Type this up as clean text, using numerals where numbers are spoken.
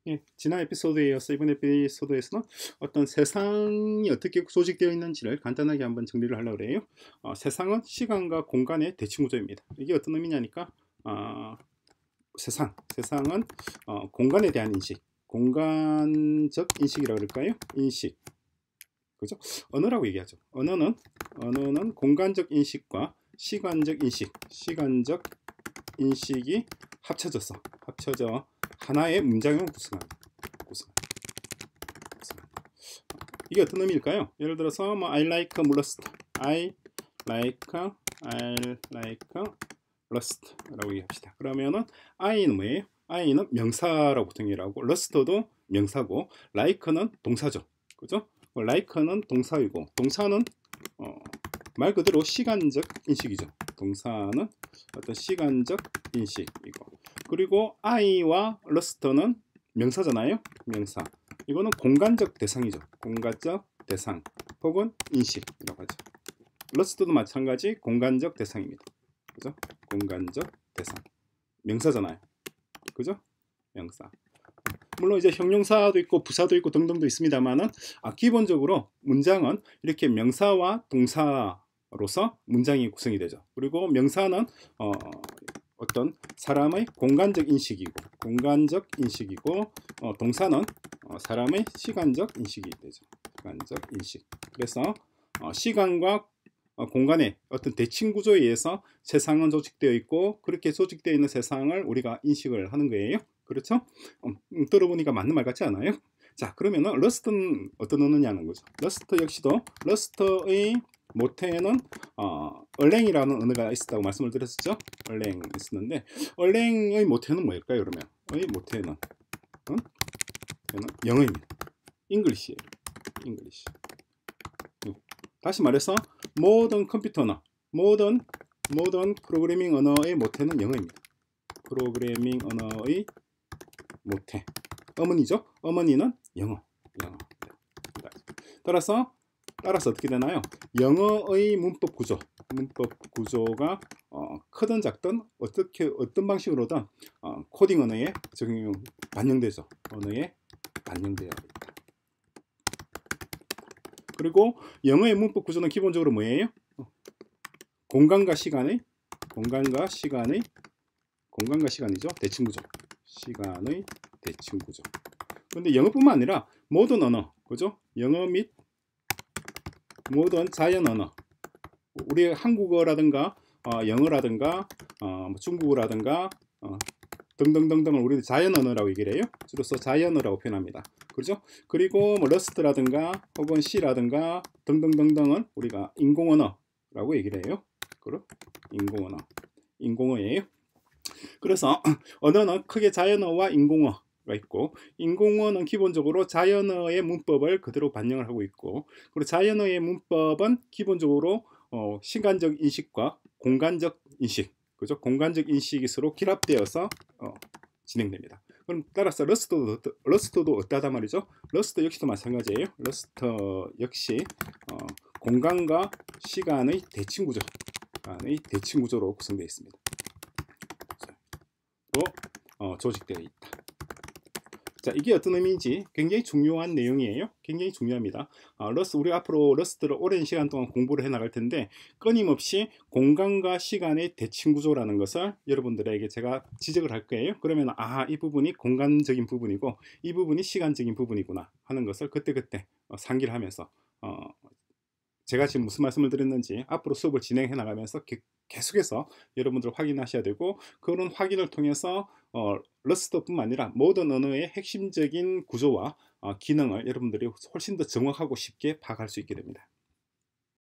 예, 지난 에피소드에 이어서 이번 에피소드에서는 어떤 세상이 어떻게 조직되어 있는지를 간단하게 한번 정리를 하려고 해요. 세상은 시간과 공간의 대칭구조입니다. 이게 어떤 의미냐니까 세상은 공간에 대한 인식, 공간적 인식이라고 그럴까요? 인식, 그죠? 언어라고 얘기하죠. 언어는 공간적 인식과 시간적 인식이 합쳐져 하나의 문장을 구성합니다. 이게 어떤 의미일까요? 예를 들어서 뭐 I like mollusk, I like lust라고 얘기합시다. 그러면은 I는 뭐예요? I는 명사라고 보통 얘기하고 lust도 명사고 like는 동사죠. 그죠? like는 동사이고 동사는 말 그대로 시간적 인식이죠. 동사는 어떤 시간적 인식이고 그리고 I와 lust는 명사잖아요. 명사. 이거는 공간적 대상이죠. 공간적 대상 혹은 인식이라고 하죠. 러스트도 마찬가지 공간적 대상입니다. 그죠? 공간적 대상. 명사잖아요. 그죠? 명사. 물론 이제 형용사도 있고 부사도 있고 등등도 있습니다만은 기본적으로 문장은 이렇게 명사와 동사로서 문장이 구성이 되죠. 그리고 명사는 어떤 사람의 공간적 인식이고 동사는 사람의 시간적 인식이 되죠. 시간적 인식. 그래서 시간과 공간의 어떤 대칭 구조에 의해서 세상은 조직되어 있고 그렇게 조직되어 있는 세상을 우리가 인식을 하는 거예요. 그렇죠? 들어보니까 맞는 말 같지 않아요? 자, 그러면은 러스트는 어떤 언어냐는 거죠. 러스트 역시도 러스트의 모태는 얼랭이라는 언어가 있었다고 말씀을 드렸었죠. 얼랭 있었는데 얼랭의 모태는 뭐일까요? 그러면 의 모태는 영어입니다. 잉글리시예요. 잉글리시. 다시 말해서 모던 컴퓨터 언어, 모던 프로그래밍 언어의 모태는 영어입니다. 프로그래밍 언어의 모태. 어머니죠. 어머니는 영어. 따라서 어떻게 되나요? 영어의 문법 구조가 크든 작든 어떤 방식으로든 코딩 언어에 반영되죠. 언어에 반영되어 있다. 그리고 영어의 문법 구조는 기본적으로 뭐예요? 공간과 시간이죠. 대칭 구조. 시간의 대칭 구조. 그런데 영어뿐만 아니라 모든 언어, 그죠? 영어 및 모든 자연 언어. 우리 한국어라든가 영어라든가 중국어라든가 등등등등을 우리는 자연 언어라고 얘기를 해요. 주로서 자연 언어라고 표현합니다. 그렇죠? 그리고 뭐 러스트라든가 혹은 C라든가 등등등등은 우리가 인공 언어라고 얘기를 해요. 그리고 인공어예요. 그래서 언어는 크게 자연어와 인공어가 있고 인공어는 기본적으로 자연어의 문법을 그대로 반영을 하고 있고 그리고 자연어의 문법은 기본적으로 시간적 인식과 공간적 인식, 그죠? 공간적 인식이 서로 결합되어서 진행됩니다. 그럼 따라서 러스트도 어떠하다 말이죠? 러스트 역시도 마찬가지예요. 러스트 역시 공간과 시간의 대칭 구조로 구성되어 있습니다. 조직되어 있다. 자, 이게 어떤 의미인지 굉장히 중요한 내용이에요. 굉장히 중요합니다. 우리 앞으로 러스트를 오랜 시간 동안 공부를 해 나갈 텐데 끊임없이 공간과 시간의 대칭 구조라는 것을 여러분들에게 제가 지적을 할 거예요. 그러면 이 부분이 공간적인 부분이고 이 부분이 시간적인 부분이구나 하는 것을 그때그때 상기를 하면서 제가 지금 무슨 말씀을 드렸는지 앞으로 수업을 진행해 나가면서 계속해서 여러분들 확인하셔야 되고 그런 확인을 통해서 러스트뿐만 아니라 모든 언어의 핵심적인 구조와 기능을 여러분들이 훨씬 더 정확하고 쉽게 파악할 수 있게 됩니다.